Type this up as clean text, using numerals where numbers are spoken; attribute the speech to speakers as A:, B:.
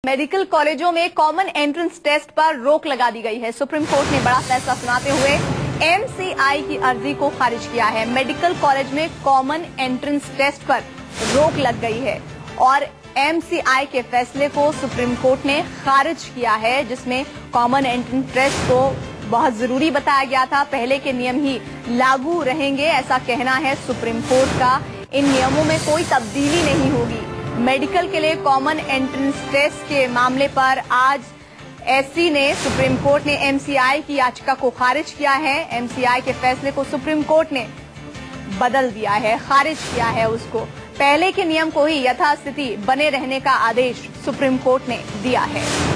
A: Medical कॉलेजों में common entrance test पर रोक लगा दी गई है। सुप्रीम कोर्ट ने बड़ा फैसला सुनाते हुए एमसीआई की अर्जी को खारिज किया है। मेडिकल कॉलेज में कॉमन एंट्रेंस टेस्ट पर रोक लग गई है और एमसीआई के फैसले को सुप्रीम कोर्ट ने खारिज किया है, जिसमें कॉमन एंट्रेंस टेस्ट को बहुत जरूरी बताया गया था। पहले के नियम ही लागू रहेंगे, ऐसा कहना है सुप्रीम कोर्ट का। इन नियमों में कोई तब्दीली नहीं होगी। मेडिकल के लिए कॉमन एंट्रेंस टेस्ट के मामले पर आज एससी ने, सुप्रीम कोर्ट ने एमसीआई की याचिका को खारिज किया है। एमसीआई के फैसले को सुप्रीम कोर्ट ने बदल दिया है, खारिज किया है उसको। पहले के नियम को ही यथास्थिति बने रहने का आदेश सुप्रीम कोर्ट ने दिया है।